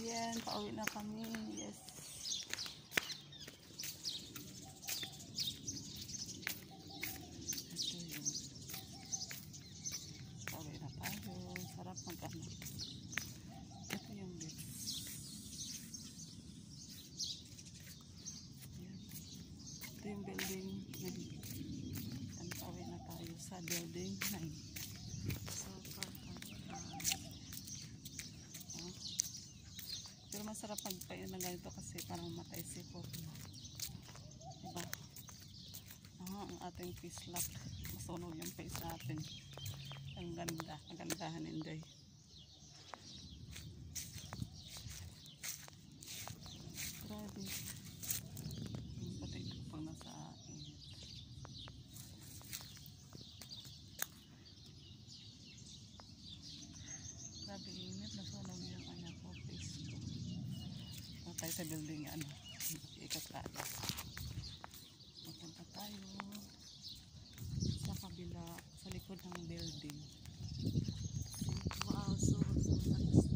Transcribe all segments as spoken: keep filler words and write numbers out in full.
Ayan, pauwi na kami. Yes. Ito yung pauwi na tayo. Sarap mag-ano. Ito yung bit. Ayan. Ito yung building nine. Ayan, pauwi na tayo sa building nine. So, pero masarap magpain na ganito kasi parang matay sipot. Diba? Ah, ang ating fish lock. Masunog yung face natin. Ang ganda. Ang gandahan hindi. Grabe. Yung patay ko pang nasa akin. Grabe init. Nasunog yung anak ko face ko. Tayo sa building ano, ikat tayo. Mapunta tayo sa kabila, sa likod ng building. Wow, so, so nice.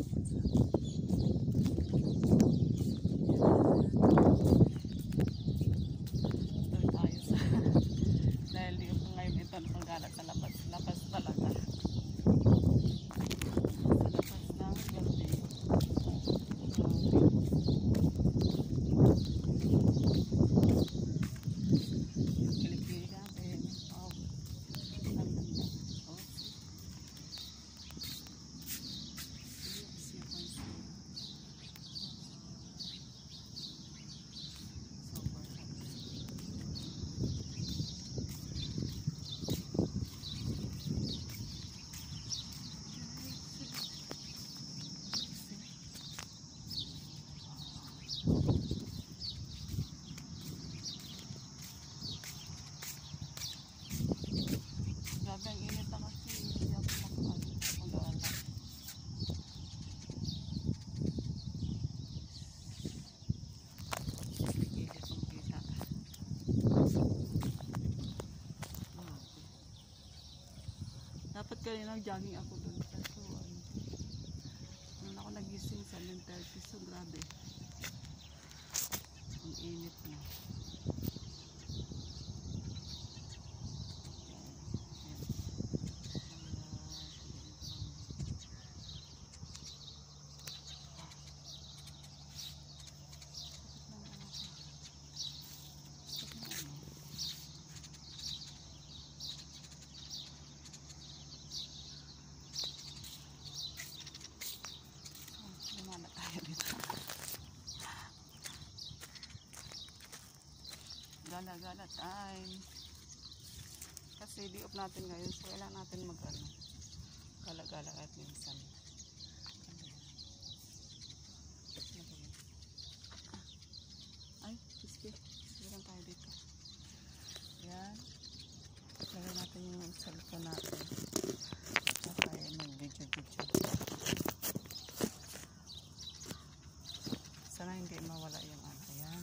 Ito tayo sa dahil yung ngayon ito nakagalat sa labas, labas talaga. Grabe ang init na kasi hindi ako makapag-alala. Pilit ang kita. Dapat kanina jogging ako dun. Kaso ano, nung ako nagising seven thirty, so grabe. Ang init na. Lumana tayo dito. Gala-gala time. Kasi di-off natin ngayon. So, kailangan natin mag-ano. Gala-gala kahit minsan. Ay, piski. Piski lang tayo dito. Yan. Lagay natin yung cellphone natin. Okay, mag-video-video. Sana hindi mawala yung ano. Ayan.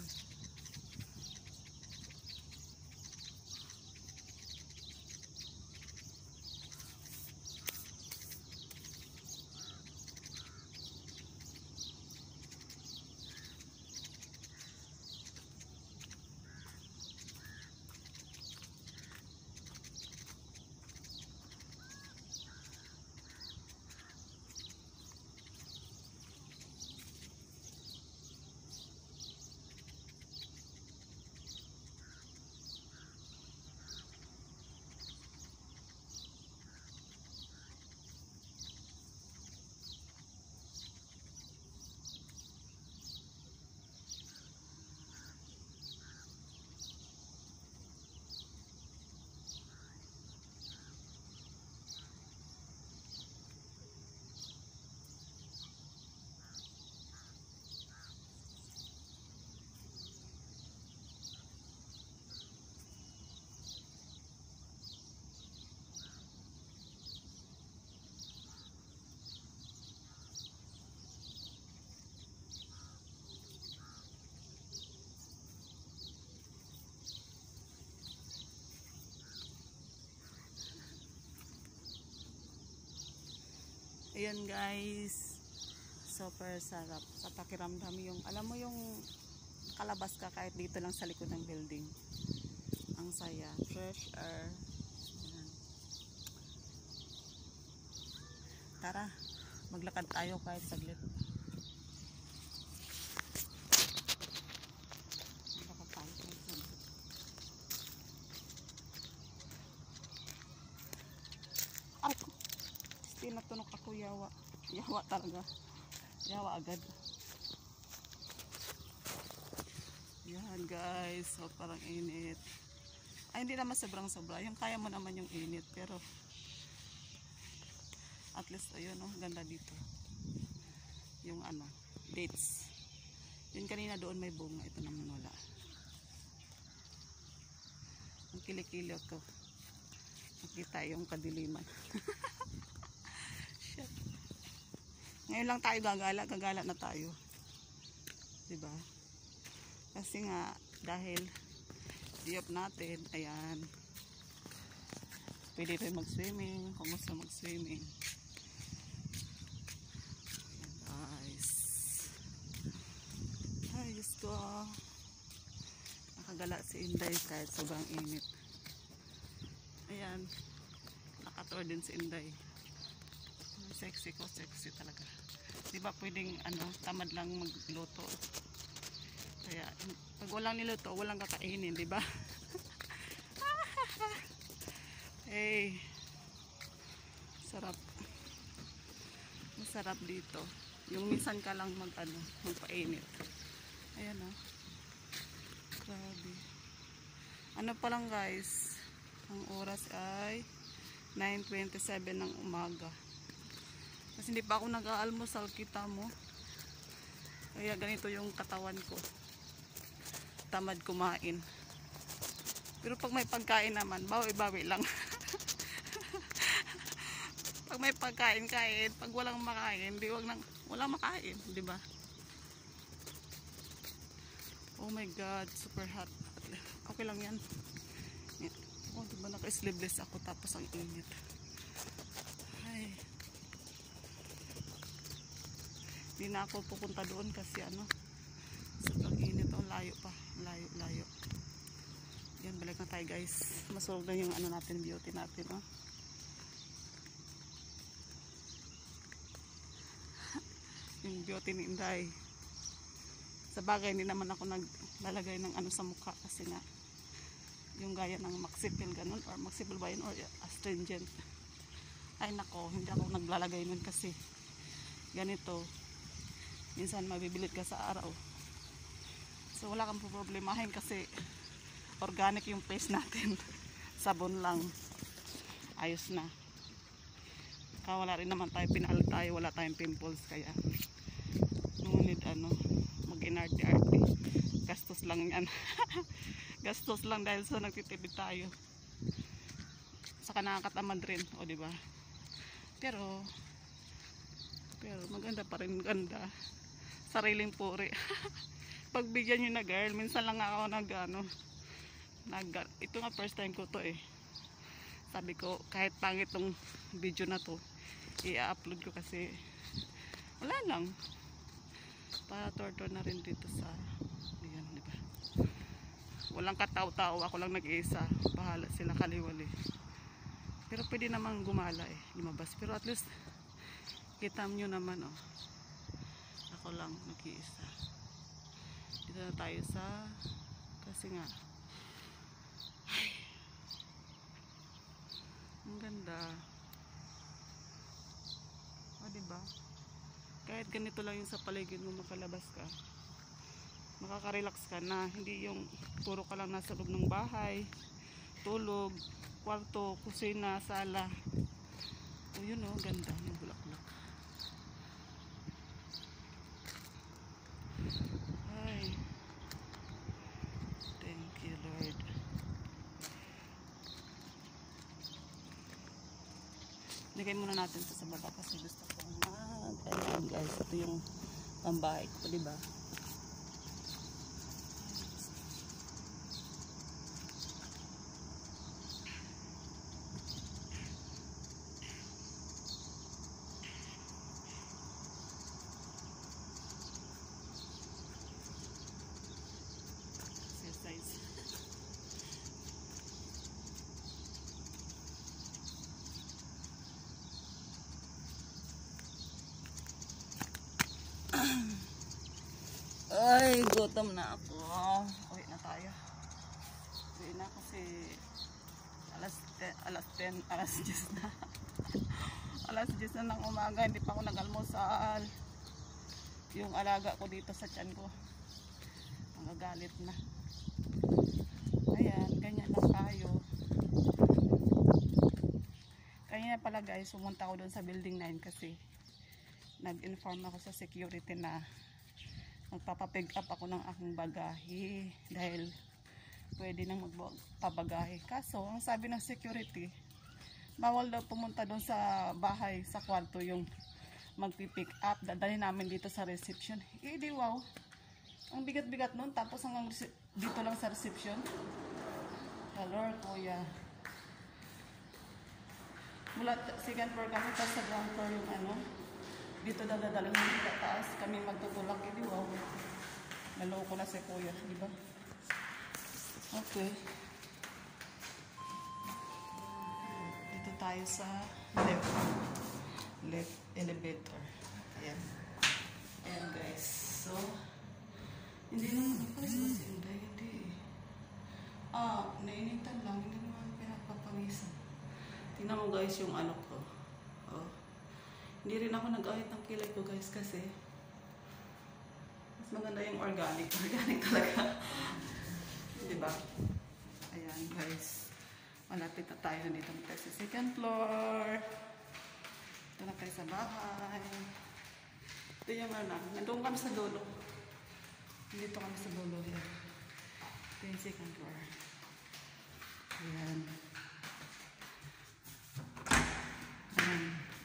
Ayan guys. So super sarap sa pakiramdam yung, alam mo yung kalabas ka kahit dito lang sa likod ng building. Ang saya, fresh air. Ayan. Tara, maglakad tayo kahit saglit. Maglakad tayo kahit saglit. Ay, tinatulog ako, yawa. Yawa talaga. Yawa agad. Yan guys, so parang init. Ay, hindi naman sobrang sobra. Yung kaya mo naman yung init, pero at least ayun, oh, ganda dito. Yung ano, dates. Yun kanina doon may bunga, ito naman wala. Ang kilikili ko. Nakita yung kadiliman. Shit. Ngayon lang tayo gagala, gagala na tayo. Diba? Kasi nga, dahil diop natin, ayan. Pwede tayo mag-swimming, kung gusto mag-swimming. Guys. Ay, Diyos ko. Nakagala si Inday kahit sobrang init. Ayan. Nakatour din si Inday. Sexy ko, sexy talaga. Diba pwedeng ano, tamad lang magluto. Kaya pag walang niluto, walang kakainin, diba? Hey, sarap. Masarap dito. Yung minsan ka lang mag ano, magpainit. Ayan oh. Grabe. Ano pa lang guys, ang oras ay nine twenty-seven ng umaga. Kasi hindi pa ako nag-aalmusal, kita mo. Kaya ganito yung katawan ko. Tamad kumain. Pero pag may pagkain naman, bawi-bawi lang. Pag may pagkain, kain. Pag walang makain, di wag nang, walang makain, di ba? Oh my God, super hot. Okay lang yan. Oh, di ba naka-sleeveless ako tapos ang init. Ay. Hindi na ako pupunta doon kasi ano, sobrang init. Oh, layo pa. Layo, layo. Yan, balik na tayo guys. Masulog na yung ano natin, beauty natin. Oh. Yung beauty ni Inday. Sa bagay, hindi naman ako naglalagay ng ano sa mukha kasi nga yung gaya ng maxipil ganun, or maxipil ba yun, or astringent. Ay nako, hindi ako naglalagay nun kasi ganito. Minsan mabibilit ka sa araw. So wala kang problemahin kasi organic yung face natin. Sabon lang. Ayos na. Kaya wala rin naman tayo, pinahalag tayo, wala tayong pimples. Kaya ngunit ano, mag-inarte-arte. Gastos lang yan. Gastos lang dahil sa nagtitipid tayo. Saka nakakatamad rin, o diba? Pero pero maganda pa rin, ganda. Sariling puri. Pagbigyan nyo na girl, minsan lang ako nag ano, nag, ito nga first time ko to eh. Sabi ko kahit pangit tong video na to, i-upload ko kasi wala lang, para tortor na rin dito sa ayan, diba? Walang kataw-tao, ako lang nag-iisa, bahala sila kaliwali. Pero pwede namang gumala eh, lumabas. Pero at least kita nyo naman oh, ako lang nag-iisa. Dito na tayo sa, kasi nga ay, ang ganda. O diba? Kahit ganito lang yung sa paligid mo, makalabas ka, makaka-relax ka na. Hindi yung puro ka lang nasa loob ng bahay, tulog, kwarto, kusina, sala. O yun o, ganda yung bulaklak. Ay, thank you Lord. Lagay muna natin ito sa baba kasi gusto ko mag, ayan guys, ito yung pambahay ko, diba? Ay, gutom na ako. Uwi na tayo. Uwi na kasi alas ten, alas ten, alas diyes na. Alas diyes na ng umaga, hindi pa ako nag-almusal. Yung alaga ko dito sa tiyan ko, magagalit na. Ayan, ganyan lang tayo. Kaya pala guys, pumunta ako doon sa building nine kasi nag-inform ako sa security na magpapapick up ako ng aking bagahe dahil pwede nang magpabagahe. Kaso, ang sabi ng security, bawal daw pumunta doon sa bahay, sa kwarto yung magpipick up. Dadali namin dito sa reception. Eh di wow, ang bigat-bigat nun. Tapos hanggang dito lang sa reception. Hello, kuya. Mula second floor kami, tapos sa ground floor yung ano, dito daw dadalhin yung taas. Kami magtutulak. Eh di wow, naloko na si kuya, di ba? Okay. Dito tayo sa left. Left elevator. Ayan. Ayan guys. So, hindi naman ito kasi hindi, hindi. Ah, nainitan lang. Hindi naman pinapapangisan. Tingnan mo guys yung ano ko. Oh. Hindi rin ako nag-ahit ng kilay ko guys kasi mas maganda yung organic. Organic talaga. Diba? Ayan guys. Malapit na tayo dito tayo sa second floor. Ito na tayo sa bahay. Ito yung ano. Nandun kami sa dulo. Dito kami sa dulo. Yan. Ito yung second floor. Ayan. Ayan.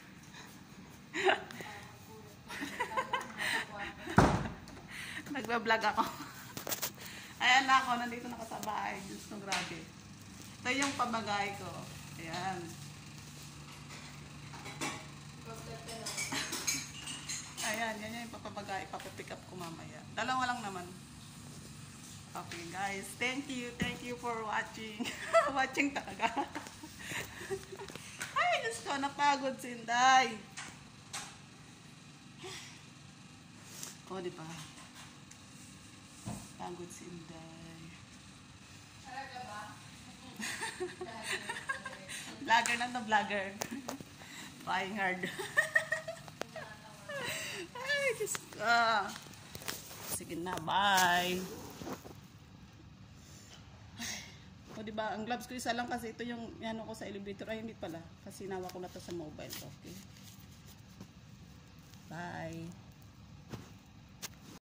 Nagbablog ako. Ayan na ako. Nandito na ako sa bahay. Diyos ko, grabe. Ito yung pamagay ko. Ayan. Ayan, yan yung papabagay, papapick up ko mamaya. Dalawa lang naman. Okay guys, thank you, thank you for watching. Watching talaga. Ay, Diyos ko, napagod si Inday. O, di ba? Pagod si Inday. Talaga ba? Vlogger na to, vlogger. Buying hard. Ay, Diyos ko. Sige na, bye. O, diba, ang gloves ko isa lang kasi ito yung ano ko sa elevator. Ay, hindi pala. Kasi nawa ko na to sa mobile. Okay. Bye.